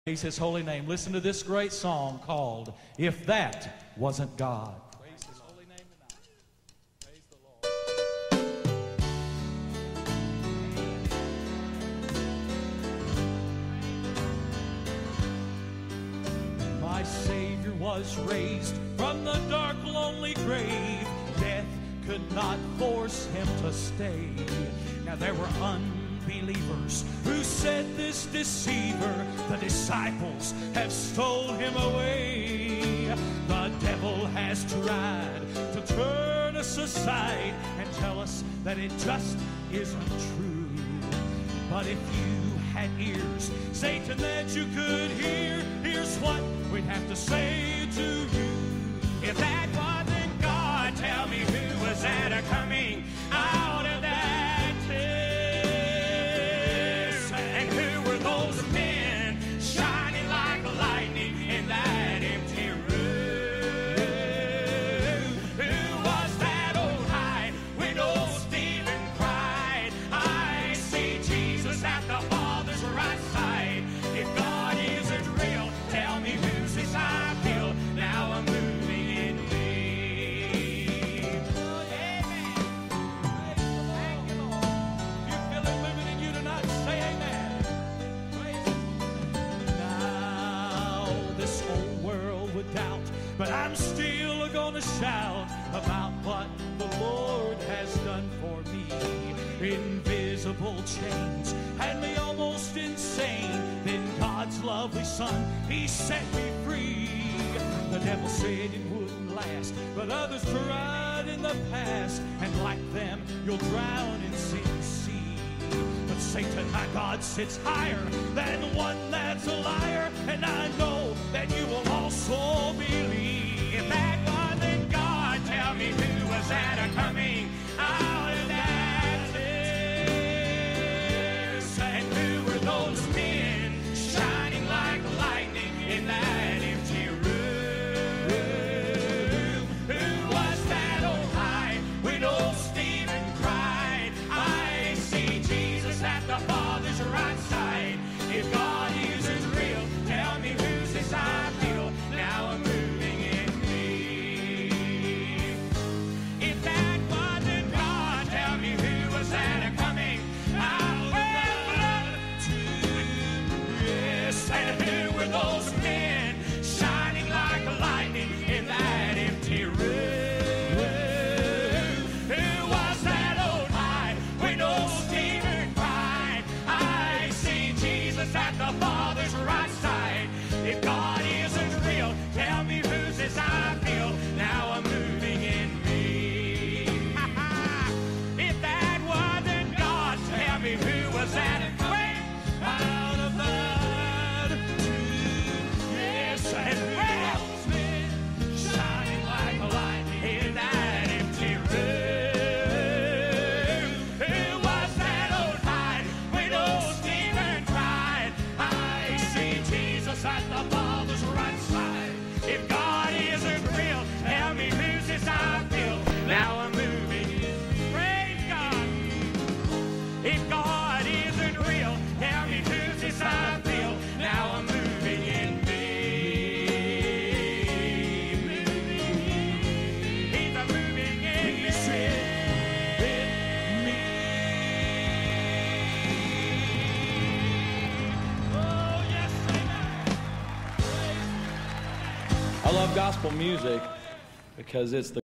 Praise His holy name. Listen to this great song called If That Wasn't God. Praise His holy name tonight. Praise the Lord. My Savior was raised from the dark, lonely grave. Death could not force Him to stay. Now there were unbelievers who said, this deceiver, the disciples, have stole Him away. The devil has tried to turn us aside and tell us that it just isn't true. But if you had ears, Satan, that you could hear, here's what we'd have to say to you. If that wasn't God, tell me who was that a coming out of that tomb? And who were those men shining like lightning in that empty room? Who was that old high when old Stephen cried, I see Jesus at the Father's right side? If God isn't real, tell me who's this I feel. Now I'm moving in me. Amen. Thank you, Lord. You feel it moving in you tonight, say amen. Praise Him. Now this whole world would doubt, but I'm still gonna shout about what the Lord has done for me. Invisible chains had me almost insane. Then God's lovely Son, He set me free. The devil said it wouldn't last, but others tried in the past, and like them, you'll drown in sin sea. But Satan, my God, sits higher than one that's a liar, and I know that you will also believe. If that wasn't God, tell me who was that a coming out of that tomb? And who were those men shining like lightning in that empty room? Who was that old high when old Stephen cried, I see Jesus at the Father's right side? If God isn't real, tell me who's this I feel. Now I'm moving in me. If that wasn't God, tell me who was that a coming out of that tomb? Yes, and who were those men shining like lightning in that empty room? Who was that old high when old Stephen cried, I see Jesus at the Father's right side? If God isn't real, tell me who's this I feel. Now I'm moving in me. If that wasn't God, tell me who was that coming out of that tomb? Yes, and who was men shining like a light in that empty room? Who was that old high when old Stephen cried, I see Jesus at the Father's right side? If God isn't real, tell me who's this I feel. Now I'm moving in. Praise God. If God isn't real, tell me who's this I feel. Now I'm moving in me. He's a moving in me. Oh, yes, amen. I love gospel music because it's the